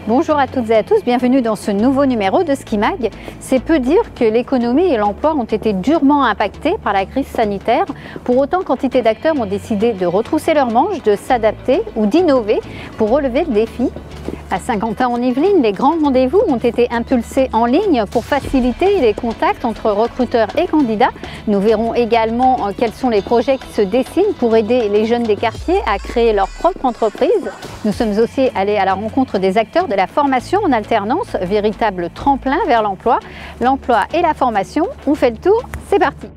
Bonjour à toutes et à tous, bienvenue dans ce nouveau numéro de Ski Mag. C'est peu dire que l'économie et l'emploi ont été durement impactés par la crise sanitaire. Pour autant, quantité d'acteurs ont décidé de retrousser leurs manches, de s'adapter ou d'innover pour relever le défi. À Saint-Quentin-en-Yvelines, les grands rendez-vous ont été impulsés en ligne pour faciliter les contacts entre recruteurs et candidats. Nous verrons également quels sont les projets qui se dessinent pour aider les jeunes des quartiers à créer leur propre entreprise. Nous sommes aussi allés à la rencontre des acteurs de la formation en alternance, véritable tremplin vers l'emploi. L'emploi et la formation, on fait le tour, c'est parti!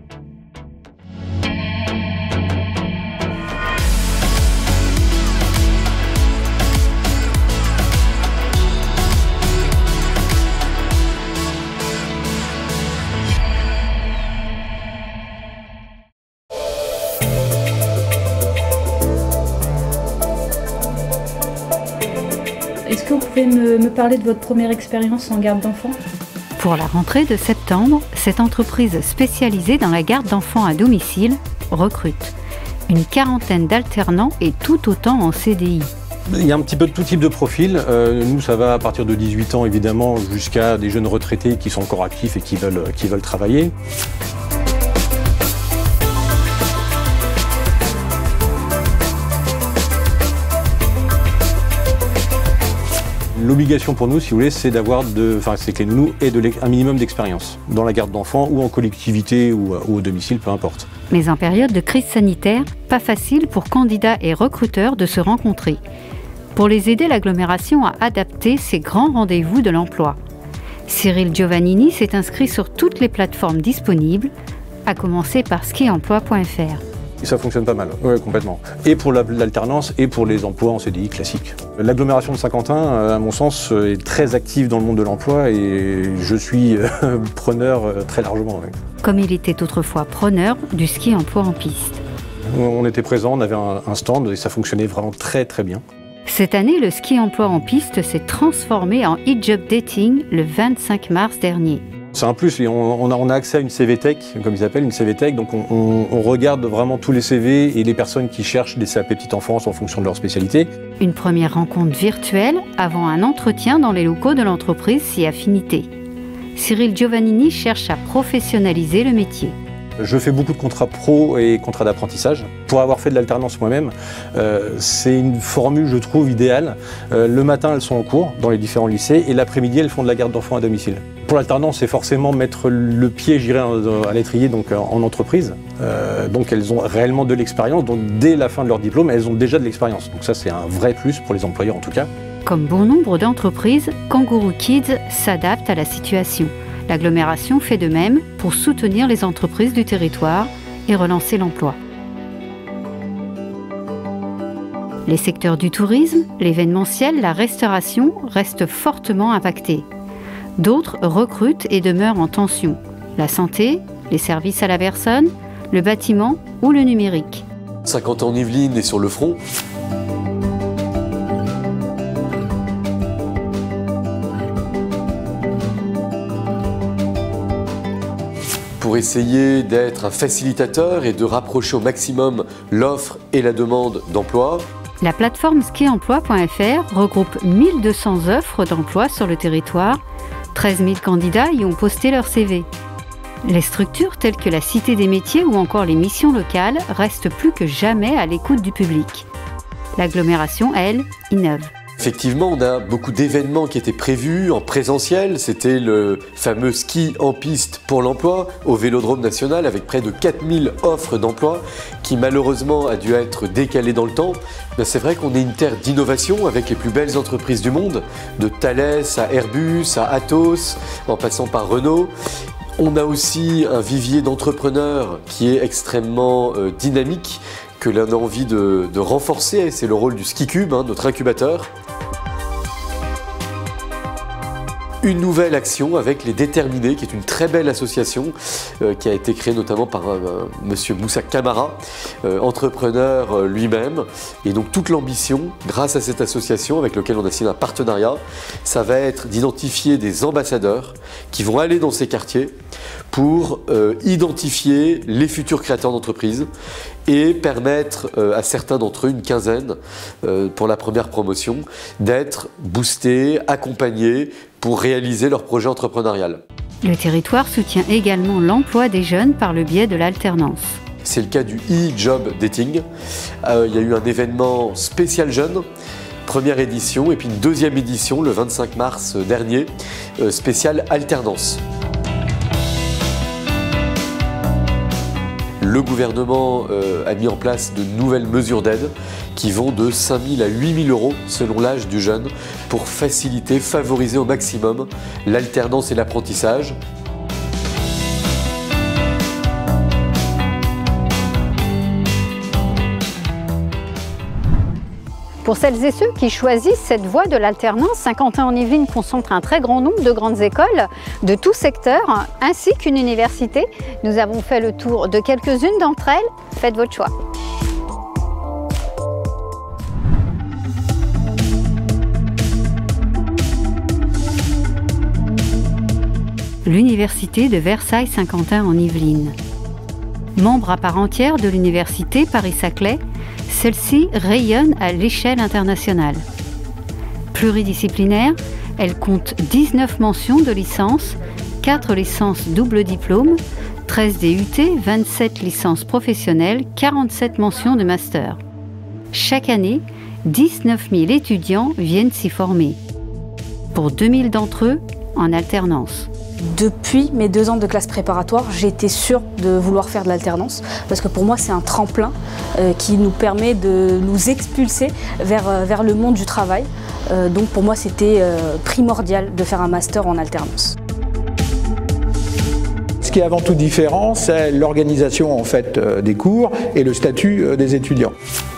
Est-ce que vous pouvez me parler de votre première expérience en garde d'enfants? Pour la rentrée de septembre, cette entreprise spécialisée dans la garde d'enfants à domicile recrute une quarantaine d'alternants et tout autant en CDI. Il y a un petit peu de tout type de profil. Nous, ça va à partir de 18 ans, évidemment, jusqu'à des jeunes retraités qui sont encore actifs et qui veulent travailler. L'obligation pour nous, si vous voulez, c'est d'avoir c'est que les nounous aient un minimum d'expérience dans la garde d'enfants ou en collectivité ou au domicile, peu importe. Mais en période de crise sanitaire, pas facile pour candidats et recruteurs de se rencontrer. Pour les aider, l'agglomération a adapté ses grands rendez-vous de l'emploi. Cyril Giovannini s'est inscrit sur toutes les plateformes disponibles, à commencer par skiemploi.fr. Ça fonctionne pas mal, ouais, complètement. Et pour l'alternance et pour les emplois en CDI classiques. L'agglomération de Saint-Quentin, à mon sens, est très active dans le monde de l'emploi et je suis preneur très largement. Ouais. Comme il était autrefois preneur du ski emploi en piste. On était présents, on avait un stand et ça fonctionnait vraiment très très bien. Cette année, le ski emploi en piste s'est transformé en e-job dating le 25 mars dernier. C'est un plus, on a accès à une CV Tech, comme ils appellent, une CV Tech, donc on regarde vraiment tous les CV et les personnes qui cherchent des CAP petite enfance en fonction de leur spécialité. Une première rencontre virtuelle avant un entretien dans les locaux de l'entreprise Si Affinité. Cyril Giovannini cherche à professionnaliser le métier. Je fais beaucoup de contrats pro et contrats d'apprentissage. Pour avoir fait de l'alternance moi-même, c'est une formule, je trouve, idéale. Le matin, elles sont en cours dans les différents lycées et l'après-midi, elles font de la garde d'enfants à domicile. Pour l'alternance, c'est forcément mettre le pied, j'irai à l'étrier, donc en entreprise. Donc elles ont réellement de l'expérience. Donc dès la fin de leur diplôme, elles ont déjà de l'expérience. Donc ça, c'est un vrai plus pour les employeurs en tout cas. Comme bon nombre d'entreprises, Kangourou Kids s'adapte à la situation. L'agglomération fait de même pour soutenir les entreprises du territoire et relancer l'emploi. Les secteurs du tourisme, l'événementiel, la restauration restent fortement impactés. D'autres recrutent et demeurent en tension. La santé, les services à la personne, le bâtiment ou le numérique. Saint-Quentin-en-Yvelines est sur le front. Pour essayer d'être un facilitateur et de rapprocher au maximum l'offre et la demande d'emploi. La plateforme skiemploi.fr regroupe 1200 offres d'emploi sur le territoire. 13 000 candidats y ont posté leur CV. Les structures telles que la Cité des métiers ou encore les missions locales restent plus que jamais à l'écoute du public. L'agglomération, elle, innove. Effectivement, on a beaucoup d'événements qui étaient prévus en présentiel. C'était le fameux ski en piste pour l'emploi au Vélodrome national avec près de 4000 offres d'emploi qui malheureusement a dû être décalé dans le temps. C'est vrai qu'on est une terre d'innovation avec les plus belles entreprises du monde, de Thales à Airbus, à Atos, en passant par Renault. On a aussi un vivier d'entrepreneurs qui est extrêmement dynamique, que l'on a envie de renforcer. C'est le rôle du Ski Cube, notre incubateur. Une nouvelle action avec les Déterminés, qui est une très belle association qui a été créée notamment par monsieur Moussa Camara, entrepreneur lui-même. Et donc toute l'ambition, grâce à cette association avec laquelle on a signé un partenariat, ça va être d'identifier des ambassadeurs qui vont aller dans ces quartiers pour identifier les futurs créateurs d'entreprises et permettre à certains d'entre eux, une quinzaine pour la première promotion, d'être boostés, accompagnés pour réaliser leur projet entrepreneurial. Le territoire soutient également l'emploi des jeunes par le biais de l'alternance. C'est le cas du e-job dating. Il y a eu un événement spécial jeune, première édition, et puis une deuxième édition le 25 mars dernier, spécial alternance. Le gouvernement a mis en place de nouvelles mesures d'aide qui vont de 5 000 à 8 000 euros selon l'âge du jeune pour faciliter, favoriser au maximum l'alternance et l'apprentissage. Pour celles et ceux qui choisissent cette voie de l'alternance, Saint-Quentin-en-Yvelines concentre un très grand nombre de grandes écoles de tous secteurs, ainsi qu'une université. Nous avons fait le tour de quelques-unes d'entre elles. Faites votre choix. L'université de Versailles-Saint-Quentin-en-Yvelines. Membre à part entière de l'université Paris-Saclay, celle-ci rayonne à l'échelle internationale. Pluridisciplinaire, elle compte 19 mentions de licence, 4 licences double diplôme, 13 DUT, 27 licences professionnelles, 47 mentions de master. Chaque année, 19 000 étudiants viennent s'y former. Pour 2000 d'entre eux, en alternance. Depuis mes 2 ans de classe préparatoire, j'ai été sûre de vouloir faire de l'alternance parce que pour moi c'est un tremplin qui nous permet de nous expulser vers le monde du travail. Donc pour moi c'était primordial de faire un master en alternance. Ce qui est avant tout différent, c'est l'organisation en fait des cours et le statut des étudiants.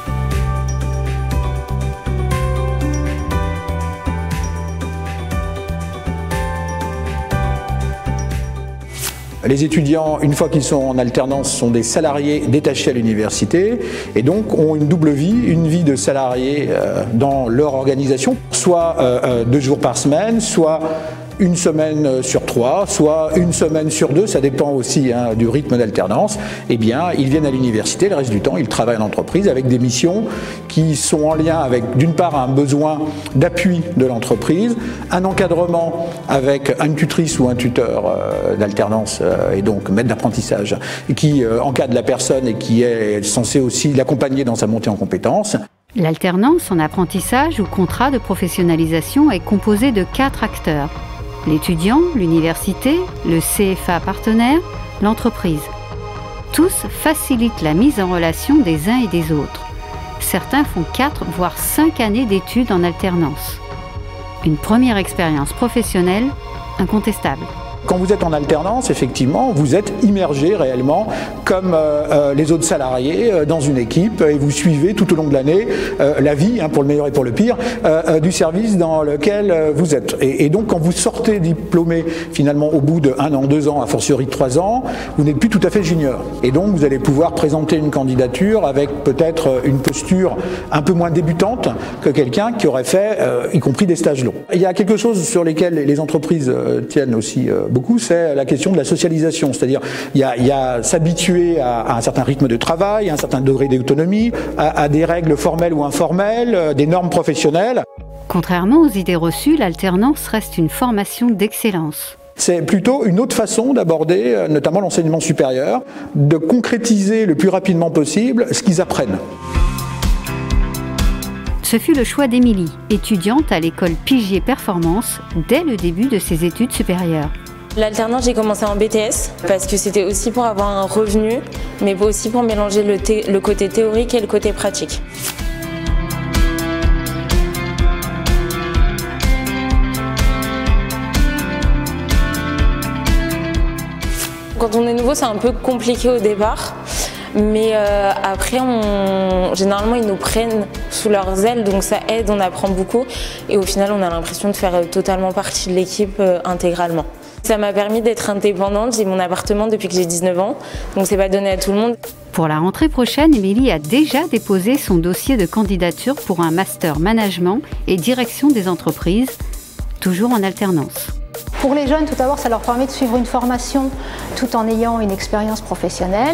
Les étudiants, une fois qu'ils sont en alternance, sont des salariés détachés à l'université et donc ont une double vie, une vie de salariés dans leur organisation, soit 2 jours par semaine, soit une semaine sur 3, soit une semaine sur 2, ça dépend aussi du rythme d'alternance. Eh bien, ils viennent à l'université, le reste du temps, ils travaillent en entreprise avec des missions qui sont en lien avec, d'une part, un besoin d'appui de l'entreprise, un encadrement avec une tutrice ou un tuteur d'alternance et donc maître d'apprentissage qui encadre la personne et qui est censé aussi l'accompagner dans sa montée en compétences. L'alternance en apprentissage ou contrat de professionnalisation est composée de 4 acteurs. L'étudiant, l'université, le CFA partenaire, l'entreprise. Tous facilitent la mise en relation des uns et des autres. Certains font 4 voire 5 années d'études en alternance. Une première expérience professionnelle incontestable. Quand vous êtes en alternance, effectivement, vous êtes immergé réellement comme les autres salariés dans une équipe et vous suivez tout au long de l'année la vie, pour le meilleur et pour le pire, du service dans lequel vous êtes. Et donc quand vous sortez diplômé finalement au bout de 1 an, 2 ans, a fortiori 3 ans, vous n'êtes plus tout à fait junior. Et donc vous allez pouvoir présenter une candidature avec peut-être une posture un peu moins débutante que quelqu'un qui aurait fait, y compris des stages longs. Il y a quelque chose sur lesquels les entreprises tiennent aussi beaucoup, c'est la question de la socialisation, c'est-à-dire il y a s'habituer à un certain rythme de travail, à un certain degré d'autonomie, à des règles formelles ou informelles, des normes professionnelles. Contrairement aux idées reçues, l'alternance reste une formation d'excellence. C'est plutôt une autre façon d'aborder, notamment l'enseignement supérieur, de concrétiser le plus rapidement possible ce qu'ils apprennent. Ce fut le choix d'Émilie, étudiante à l'école Pigier Performance, dès le début de ses études supérieures. L'alternance, j'ai commencé en BTS parce que c'était aussi pour avoir un revenu, mais aussi pour mélanger le côté théorique et le côté pratique. Quand on est nouveau, c'est un peu compliqué au départ. Mais après, généralement, ils nous prennent sous leurs ailes, donc ça aide, on apprend beaucoup. Et au final, on a l'impression de faire totalement partie de l'équipe intégralement. Ça m'a permis d'être indépendante, j'ai mon appartement depuis que j'ai 19 ans, donc c'est pas donné à tout le monde. Pour la rentrée prochaine, Émilie a déjà déposé son dossier de candidature pour un master management et direction des entreprises, toujours en alternance. Pour les jeunes, tout d'abord, ça leur permet de suivre une formation tout en ayant une expérience professionnelle.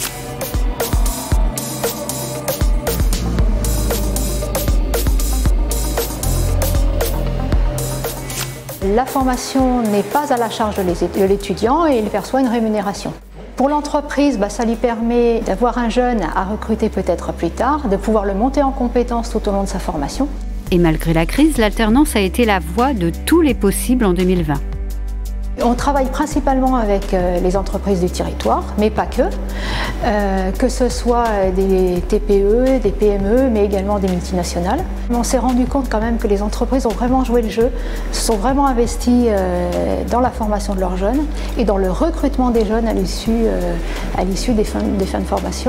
La formation n'est pas à la charge de l'étudiant et il perçoit une rémunération. Pour l'entreprise, ça lui permet d'avoir un jeune à recruter peut-être plus tard, de pouvoir le monter en compétences tout au long de sa formation. Et malgré la crise, l'alternance a été la voie de tous les possibles en 2020. On travaille principalement avec les entreprises du territoire, mais pas que ce soit des TPE, des PME, mais également des multinationales. On s'est rendu compte quand même que les entreprises ont vraiment joué le jeu, se sont vraiment investies dans la formation de leurs jeunes et dans le recrutement des jeunes à l'issue des fins de formation.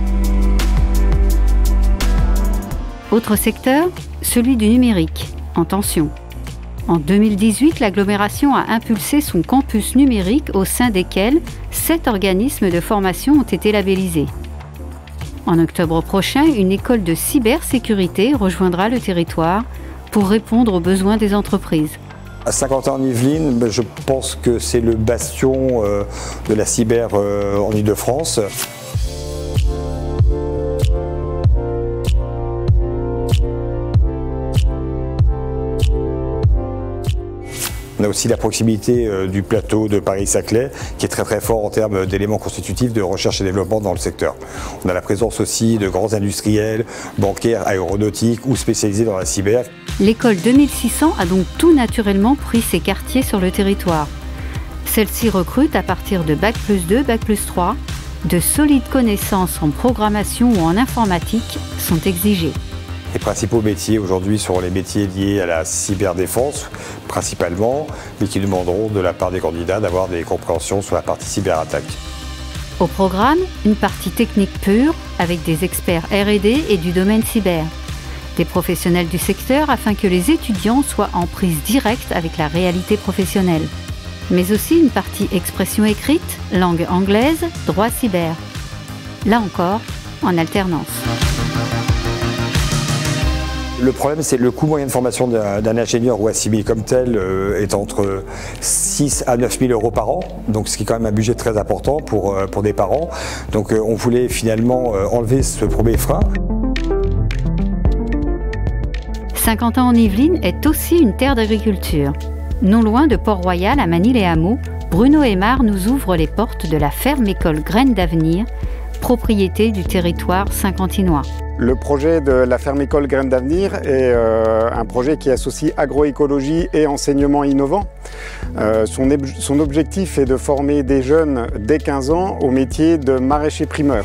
Autre secteur, celui du numérique, en tension. En 2018, l'agglomération a impulsé son campus numérique au sein desquels 7 organismes de formation ont été labellisés. En octobre prochain, une école de cybersécurité rejoindra le territoire pour répondre aux besoins des entreprises. À Saint-Quentin-en-Yvelines, je pense que c'est le bastion de la cyber en Ile-de-France. On a aussi la proximité du plateau de Paris-Saclay qui est très très fort en termes d'éléments constitutifs de recherche et développement dans le secteur. On a la présence aussi de grands industriels, bancaires, aéronautiques ou spécialisés dans la cyber. L'école 2600 a donc tout naturellement pris ses quartiers sur le territoire. Celle-ci recrute à partir de Bac+2, Bac+3. De solides connaissances en programmation ou en informatique sont exigées. Les principaux métiers aujourd'hui seront les métiers liés à la cyberdéfense principalement, mais qui demanderont de la part des candidats d'avoir des compréhensions sur la partie cyberattaque. Au programme, une partie technique pure avec des experts R&D et du domaine cyber. Des professionnels du secteur afin que les étudiants soient en prise directe avec la réalité professionnelle. Mais aussi une partie expression écrite, langue anglaise, droit cyber. Là encore, en alternance. Le problème, c'est le coût moyen de formation d'un ingénieur ou assimilé comme tel est entre 6 à 9 000 euros par an, donc ce qui est quand même un budget très important pour des parents. Donc on voulait finalement enlever ce premier frein. Saint-Quentin-en-Yvelines est aussi une terre d'agriculture. Non loin de Port-Royal, à Manille-et-Hameau, Bruno Aymar nous ouvre les portes de la ferme-école Graines d'Avenir, propriété du territoire saint-quentinois. Le projet de la ferme-école Graines d'Avenir est un projet qui associe agroécologie et enseignement innovant. Son objectif est de former des jeunes dès 15 ans au métier de maraîcher primeur.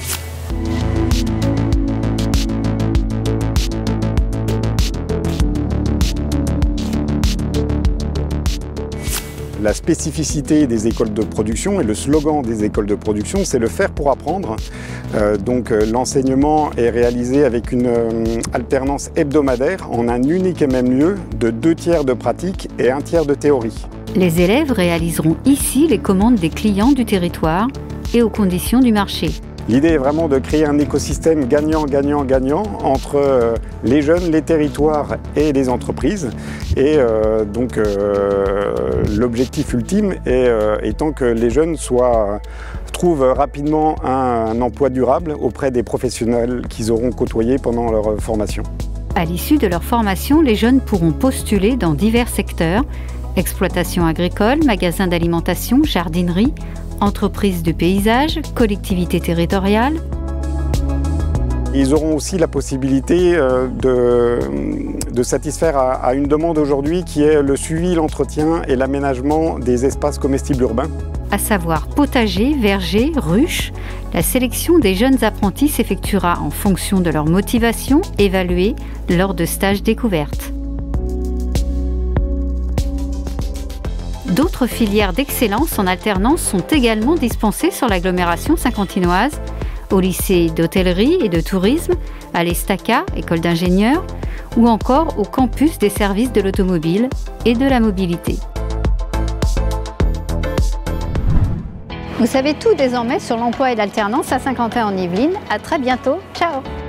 La spécificité des écoles de production et le slogan des écoles de production, c'est le faire pour apprendre. Donc l'enseignement est réalisé avec une alternance hebdomadaire en un unique et même lieu de 2 tiers de pratique et 1 tiers de théorie. Les élèves réaliseront ici les commandes des clients du territoire et aux conditions du marché. L'idée est vraiment de créer un écosystème gagnant-gagnant-gagnant entre les jeunes, les territoires et les entreprises. Et donc l'objectif ultime étant que les jeunes trouvent rapidement un emploi durable auprès des professionnels qu'ils auront côtoyés pendant leur formation. À l'issue de leur formation, les jeunes pourront postuler dans divers secteurs, exploitation agricole, magasins d'alimentation, jardinerie, entreprises de paysage, collectivités territoriales. Ils auront aussi la possibilité de satisfaire à une demande aujourd'hui qui est le suivi, l'entretien et l'aménagement des espaces comestibles urbains. À savoir potager, verger, ruches, la sélection des jeunes apprentis s'effectuera en fonction de leur motivation évaluée lors de stages découvertes. D'autres filières d'excellence en alternance sont également dispensées sur l'agglomération saint-quentinoise, au lycée d'hôtellerie et de tourisme, à l'Estaca, école d'ingénieurs, ou encore au campus des services de l'automobile et de la mobilité. Vous savez tout désormais sur l'emploi et l'alternance à Saint-Quentin-en-Yvelines. À très bientôt. Ciao!